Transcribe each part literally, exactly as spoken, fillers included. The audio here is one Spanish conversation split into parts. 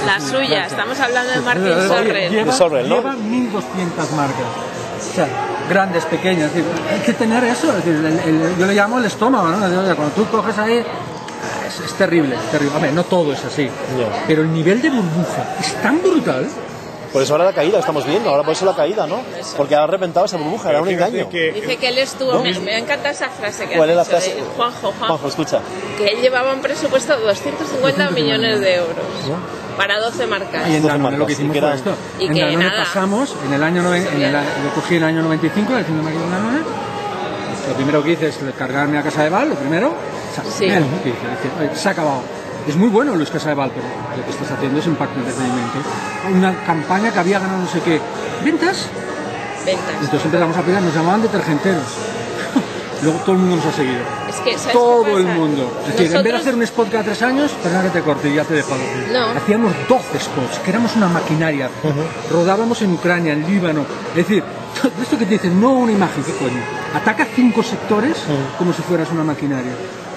La suya, estamos hablando de Martin Sorrell. Lleva, Sorrell, ¿no? lleva mil doscientas marcas. O sea, grandes, pequeñas. Es decir, hay que tener eso. Es decir, el, el, yo le llamo el estómago, ¿no? Cuando tú coges ahí, es, es terrible, es terrible. A ver, no todo es así. Yeah. Pero el nivel de burbuja es tan brutal. Por eso ahora la caída, estamos viendo, ahora por eso la caída, ¿no? Porque ha reventado esa burbuja, era un engaño. Que, Dice que él estuvo, ¿no? me, me encanta esa frase que ¿Cuál ha es la dicho frase? de Juanjo, Juanjo, Juanjo, escucha. Que él llevaba un presupuesto de doscientos cincuenta millones de euros ¿Ya? para doce marcas. Y en Danone marcas, lo que hicimos y que fue eran... esto. Y en que Danone nada. pasamos, en el año noventa, en el, yo cogí en el año noventa y cinco, la tienda máquina de Danone. Lo primero que hice es cargarme a Casa de Val, lo primero, Sí. Él, ¿qué dice? Dice, "Oye, se ha acabado". Es muy bueno Luis Casadeval, pero lo que estás haciendo es impacto entretenimiento. Una campaña que había ganado no sé qué. ¿Ventas? Ventas. Entonces empezamos a pegar, nos llamaban detergenteros. Luego todo el mundo nos ha seguido. Es que, ¿sabes Todo qué el pasa? mundo. Es decir, Nosotros... en vez de hacer un spot cada tres años, perdona que te corte y ya te dejo algo. No. Hacíamos doce spots, que éramos una maquinaria. Uh-huh. Rodábamos en Ucrania, en Líbano. Es decir, esto que te dicen, no una imagen, ¿qué coño? Ataca cinco sectores uh-huh. como si fueras una maquinaria.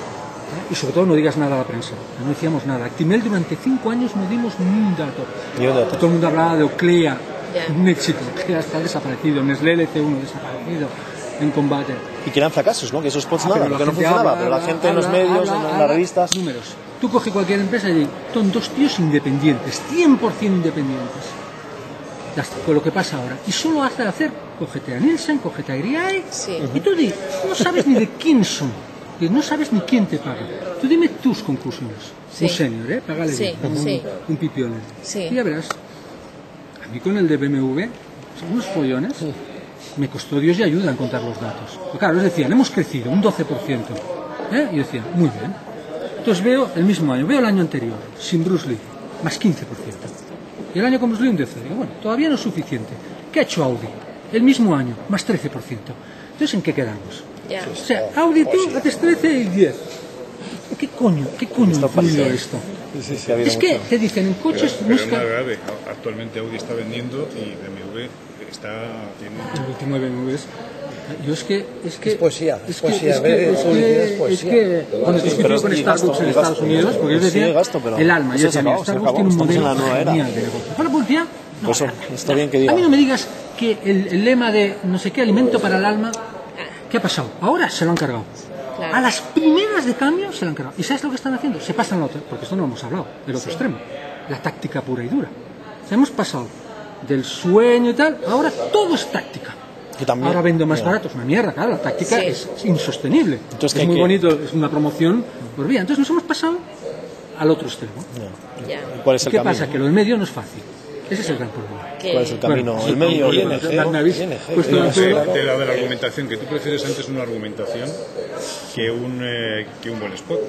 Y sobre todo no digas nada a la prensa, no decíamos nada. Actimel durante cinco años no dimos ni un dato. Ni un dato. Todo el mundo hablaba de Oclea, yeah. un éxito. Oclea está desaparecido, Nestlé L C uno desaparecido en combate. Y que eran fracasos, ¿no? Que esos spots ah, nada, que no funcionaba, habla, pero la gente habla, en los medios, habla, en, en las revistas... Números. Tú coges cualquier empresa y son dos tíos independientes, cien por cien independientes. Ya está, con lo que pasa ahora. Y solo hace hacer, cógete a Nielsen, cógete a I R I A E, sí. y tú di, no sabes ni de quién son. No sabes ni quién te paga. Tú dime tus conclusiones. Sí. Un senior, ¿eh? Págale sí, bien. sí. Un, un pipiones. Sí. Y ya verás. A mí con el de B M W, son unos follones. Sí. Me costó Dios y ayuda en contar los datos. Pero claro, les decían, hemos crecido un doce por ciento. ¿Eh? Y yo decía, muy bien. Entonces veo el mismo año, veo el año anterior, sin Bruce Lee, más quince por ciento. Y el año con Bruce Lee un doce por ciento. Digo, bueno, todavía no es suficiente. ¿Qué ha hecho Audi? El mismo año, más trece por ciento. Entonces, ¿en qué quedamos? Yeah. O sea, Audi tú haces trece y diez. ¿Qué coño? ¿Qué coño influye esto? Sí, sí, es que mucho. Te dicen en coches... Pero, pero no es grave. Actualmente Audi está vendiendo y B M W está... Tiene... El último de B M W es... Yo es que... Es, que, es poesía. Es, es poesía. Que, es, es, que, es poesía. Es que cuando sí, discutí con Starbucks en Estados gasto, Unidos, porque yo decía, sí, gasto, pero el alma, yo decía, acabó, Starbucks tiene un modelo genial de negocio. ¿Para la publicidad? No, pues eso, está bien que diga. A mí no me digas que el, el lema de no sé qué, alimento para el alma... ¿Qué ha pasado? Ahora se lo han cargado. Claro. A las primeras de cambio se lo han cargado. ¿Y sabes lo que están haciendo? Se pasan al otro, porque esto no lo hemos hablado, del otro sí. extremo. La táctica pura y dura. O sea, hemos pasado del sueño y tal, ahora todo es táctica. También, ahora vendo más barato, es una mierda, claro, la táctica sí. es, es insostenible. Entonces, es muy que... bonito, es una promoción por vía. Entonces nos hemos pasado al otro extremo. Yeah. Yeah. ¿Cuál es el ¿Qué camino? pasa? Que lo del medio no es fácil. Ese es el gran problema. ¿Cuál es el camino? Bueno, el medio, sí, I N G. Pues de, de la de la argumentación, que tú prefieres antes una argumentación que un, eh, que un buen spot.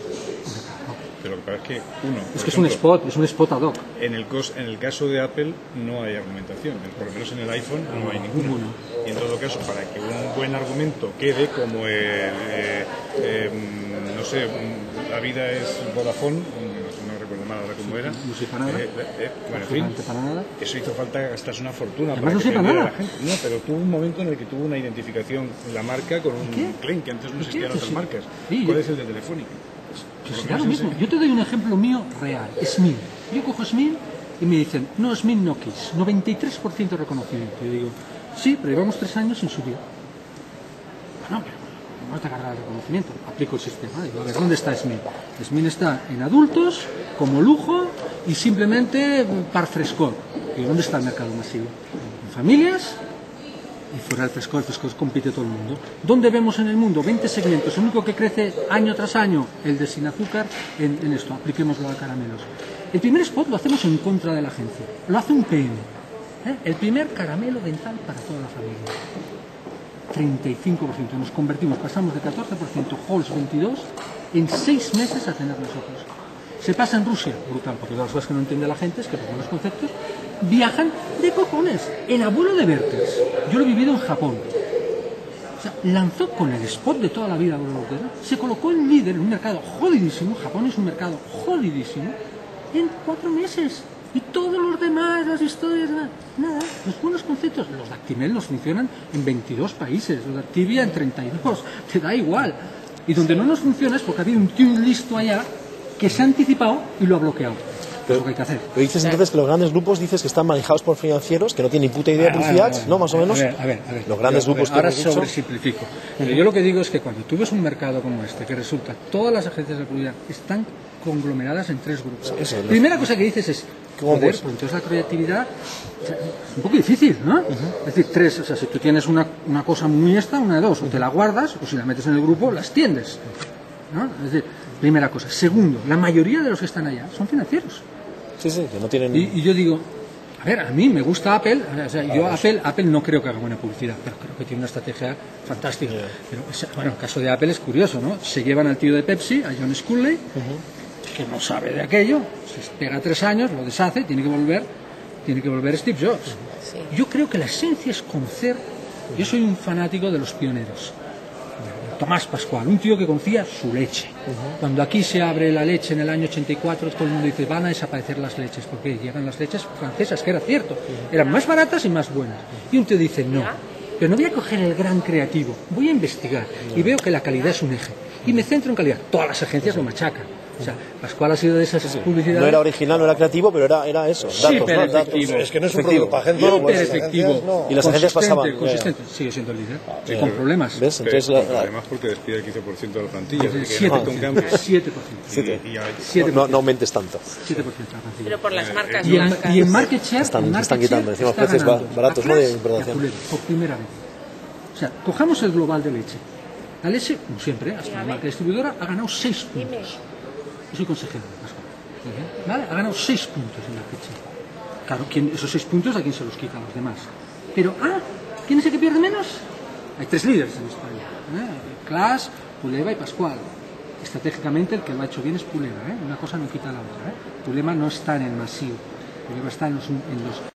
Pero lo que pasa es que uno... Es que ejemplo, es un spot, es un spot ad hoc. En el, cos, en el caso de Apple no hay argumentación, por lo menos en el iPhone no hay ninguna. Ninguno. Y en todo caso, para que un buen argumento quede como el, eh, eh, no sé, la vida es Vodafone, no recuerdo mal ahora cómo era. No sé para nada. Eh, eh, bueno, en fin, para nada. Eso hizo falta gastarse una fortuna. Además, para no que sé para nada. La gente. No, pero tuvo un momento en el que tuvo una identificación la marca con un claim que antes no existían otras sí. marcas. Sí, ¿Cuál yo... es el de Telefónica? Pues será lo mismo. Yo te doy un ejemplo mío real. Smil. Yo cojo Smil y me dicen, no, Smil no Kiss, noventa y tres por ciento de reconocimiento. Yo digo, sí, pero llevamos tres años sin subir. Bueno, pero no te cargar el reconocimiento. Aplico el sistema. Digo, a ver, ¿dónde está Smil? Smil está en adultos, como lujo y simplemente par frescor. Digo, ¿dónde está el mercado masivo? En familias. Y fuera del frescor, el frescor compite todo el mundo. ¿Dónde vemos en el mundo? veinte segmentos. El único que crece año tras año, el de sin azúcar, en, en esto. Apliquémoslo a caramelos. El primer spot lo hacemos en contra de la agencia. Lo hace un P M. ¿eh? El primer caramelo dental para toda la familia. treinta y cinco por ciento. Nos convertimos, pasamos de catorce por ciento Halls veintidós en seis meses a tener nosotros. Se pasa en Rusia, brutal, porque las cosas que no entiende la gente es que por los conceptos viajan de cojones. El abuelo de Werther's, yo lo he vivido en Japón. O sea, lanzó con el spot de toda la vida, se colocó el líder en un mercado jodidísimo, Japón es un mercado jodidísimo, en cuatro meses. Y todos los demás, las historias, nada, nada. Los buenos conceptos, los de Actimel nos funcionan en veintidós países, los de Activia en treinta y dos, te da igual. Y donde no nos funciona es porque había un tío listo allá que se ha anticipado y lo ha bloqueado. es lo que hay que hacer. Pero dices entonces que los grandes grupos dices que están manejados por financieros, que no tienen ni puta idea de publicidad, ¿no? Más o menos. A ver, a ver, a ver. Los grandes Pero, grupos a ver, ahora que hemos dicho. sobresimplifico. Pero yo lo que digo es que cuando tú ves un mercado como este, que resulta todas las agencias de publicidad están conglomeradas en tres grupos. Eso, eso. Primera cosa que dices es, ¿Cómo joder, pues? pues entonces la creatividad o sea, es un poco difícil, ¿no? Uh-huh. Es decir, tres, o sea, si tú tienes una, una cosa muy esta, una de dos, o te la guardas, o si la metes en el grupo, la extiendes, ¿no? Es decir, primera cosa. Segundo, la mayoría de los que están allá son financieros. Sí, sí, que no tienen... Y, y yo digo, a ver, a mí me gusta Apple, o sea, yo Apple, Apple no creo que haga buena publicidad, pero creo que tiene una estrategia fantástica. Yeah. Pero, bueno, el caso de Apple es curioso, ¿no? Se llevan al tío de Pepsi, a John Sculley, uh-huh. que no sabe de aquello, se pega tres años, lo deshace, tiene que volver, tiene que volver Steve Jobs. Sí. Yo creo que la esencia es conocer, yo soy un fanático de los pioneros. Tomás Pascual, un tío que confía su leche. Uh-huh. Cuando aquí se abre la leche en el año ochenta y cuatro, todo el mundo dice, van a desaparecer las leches, porque llegan las leches francesas, que era cierto, uh-huh. eran más baratas y más buenas. Y un tío dice, no, pero no voy a coger el gran creativo, voy a investigar, uh-huh. y veo que la calidad es un eje, y me centro en calidad. Todas las agencias lo machacan. O sea, Pascual ha sido de esas sí, publicidades. No era original, no era creativo, pero era, era eso. Datos, sí, ¿no? Datos. Es que no es un producto para gente. No, pues, efectivo. No. Y las agencias pasaban. Consistente, sigue siendo el líder. Sí, con problemas. ¿Ves? Entonces, pero, la, además porque despide el quince por ciento de la plantilla. siete por ciento. siete por ciento. Y, y hay, no, no aumentes tanto. siete por ciento de la plantilla. Pero por las marcas y en, blancas. Y en market share. Están, en market están quitando. share Encima está precios baratos, ¿no? De importación. Por primera vez. O sea, cojamos el global de leche. La leche, como siempre, hasta la marca distribuidora, ha ganado seis puntos. Yo soy consejero de Pascual. ¿Vale? Ha ganado seis puntos en la fecha. Claro, ¿quién, esos seis puntos a quién se los quita a los demás. Pero, ah, ¿quién es el que pierde menos? Hay tres líderes en España. ¿eh? Clas, Puleva y Pascual. Estratégicamente el que lo ha hecho bien es Puleva. ¿eh? Una cosa no quita la otra. ¿eh? Puleva no está en el masivo. Puleva está en los, en los